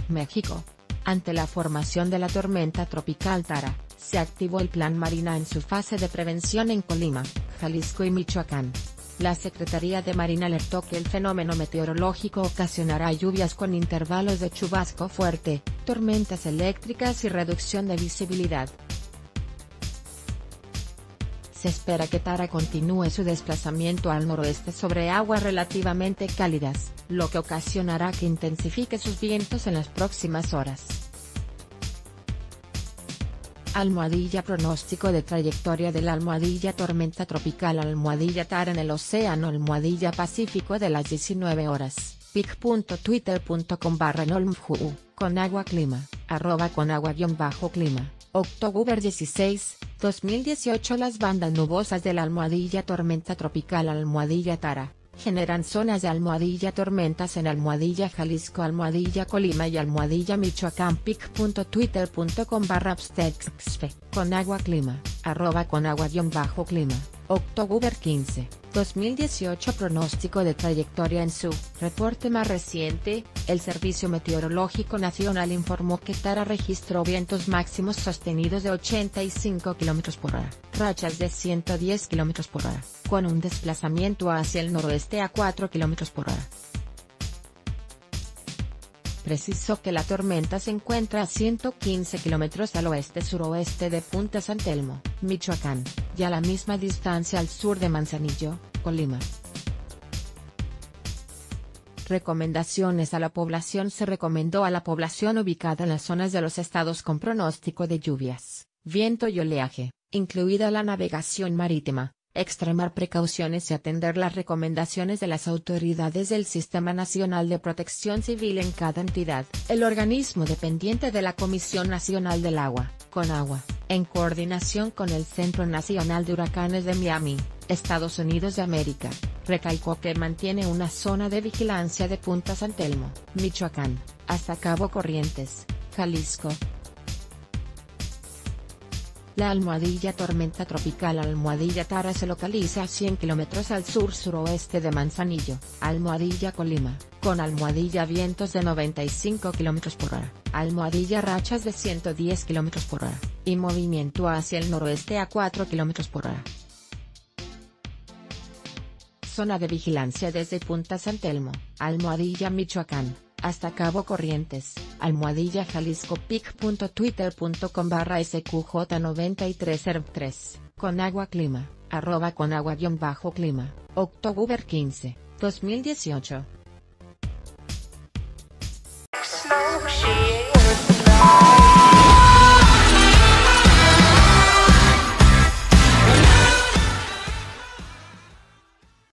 México. Ante la formación de la tormenta tropical Tara, se activó el Plan Marina en su fase de prevención en Colima, Jalisco y Michoacán. La Secretaría de Marina alertó que el fenómeno meteorológico ocasionará lluvias con intervalos de chubasco fuerte, tormentas eléctricas y reducción de visibilidad. Se espera que Tara continúe su desplazamiento al noroeste sobre aguas relativamente cálidas, lo que ocasionará que intensifique sus vientos en las próximas horas. Almohadilla. Pronóstico de trayectoria de la almohadilla tormenta tropical almohadilla Tara en el océano almohadilla Pacífico de las 19 horas, pic.twitter.com/nolmju, Conagua-clima, @conagua_clima, October 16, 2018. Las bandas nubosas de la almohadilla tormenta tropical almohadilla Tara generan zonas de almohadilla tormentas en almohadilla Jalisco almohadilla Colima y almohadilla Michoacán. pic.twitter.com/abstexfe, Conagua-clima, @conagua_clima, October 15, 2018. Pronóstico de trayectoria. En su reporte más reciente, el Servicio Meteorológico Nacional informó que Tara registró vientos máximos sostenidos de 85 km/h, rachas de 110 km/h, con un desplazamiento hacia el noroeste a 4 km/h. Precisó que la tormenta se encuentra a 115 kilómetros al oeste-suroeste de Punta San Telmo, Michoacán, y a la misma distancia al sur de Manzanillo, Colima. Recomendaciones a la población. Se recomendó a la población ubicada en las zonas de los estados con pronóstico de lluvias, viento y oleaje, incluida la navegación marítima, extremar precauciones y atender las recomendaciones de las autoridades del Sistema Nacional de Protección Civil en cada entidad. El organismo dependiente de la Comisión Nacional del Agua, Conagua, en coordinación con el Centro Nacional de Huracanes de Miami, Estados Unidos de América, recalcó que mantiene una zona de vigilancia de Punta San Telmo, Michoacán, hasta Cabo Corrientes, Jalisco. La almohadilla tormenta tropical almohadilla Tara se localiza a 100 km al sur-suroeste de Manzanillo, almohadilla Colima, con almohadilla vientos de 95 km/h, almohadilla rachas de 110 km/h, y movimiento hacia el noroeste a 4 km/h. Zona de vigilancia desde Punta San Telmo, almohadilla Michoacán, hasta Cabo Corrientes, almohadilla Jalisco. pic.twitter.com/sqj9303, Conagua-clima, @conagua_clima, October 15, 2018.